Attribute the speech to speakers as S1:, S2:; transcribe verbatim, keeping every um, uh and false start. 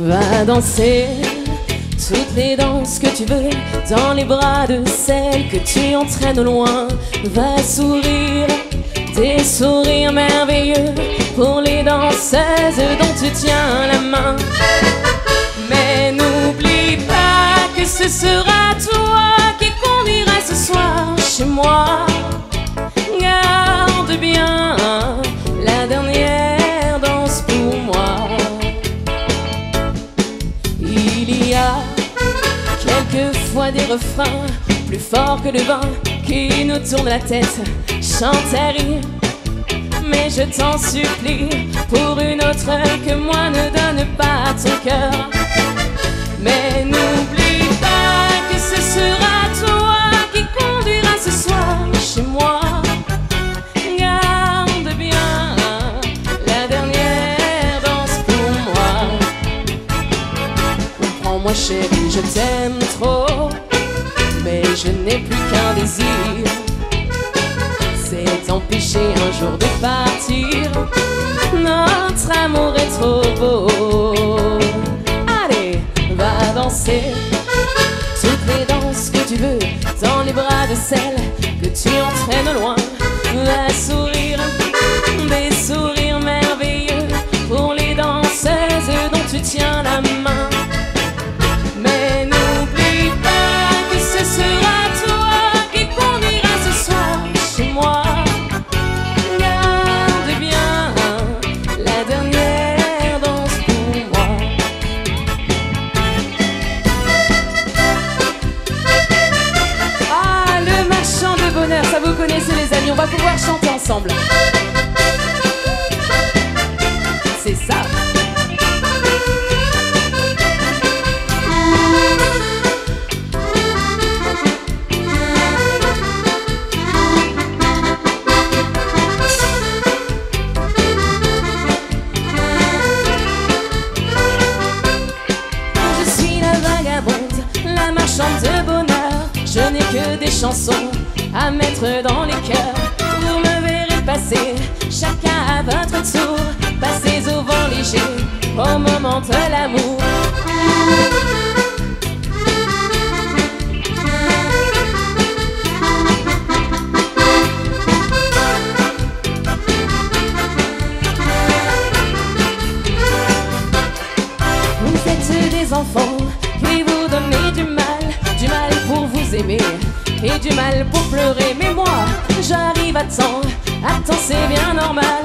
S1: Va danser toutes les danses que tu veux dans les bras de celle que tu entraînes loin. Va sourire des sourires merveilleux pour les danseuses dont tu tiens la main. Mais n'oublie pas que ce sera toi qui conduiras ce soir chez moi. Garde bien la dernière danse pour moi. Il y a quelquefois des refrains plus forts que le vin qui nous tournent la tête. Chante et ris, mais je t'en supplie, pour une autre que moi, ne donne pas ton cœur. Mais n'oublie pas que ce sera toi qui conduiras ce soir chez moi. Garde bien la dernière danse pour moi. Comprends-moi chérie, je t'aime trop, mais je n'ai plus qu'un désir, c'est t'empêcher un jour de partir. Notre amour est trop beau. Allez, va danser toutes les danses que tu veux dans les bras de celle que tu entraînes loin. Va sourire des sourires merveilleux pour les danseuses dont tu tiens la main. Mais n'oublie pas que ce sera toi qui conduiras ce soir chez moi. Garde bien la dernière danse pour moi. Ah, le marchand de bonheur, ça vous connaissez les amis, on va pouvoir chanter ensemble. C'est ça. De bonheur, je n'ai que des chansons à mettre dans les cœurs. Vous me verrez passer, chacun à votre tour. Passez au vent léger, au moment de l'amour. Vous êtes des enfants qui vous donnez du mal, du mal pour vous aimer et du mal pour pleurer. Mais moi, j'arrive à temps, à temps c'est bien normal.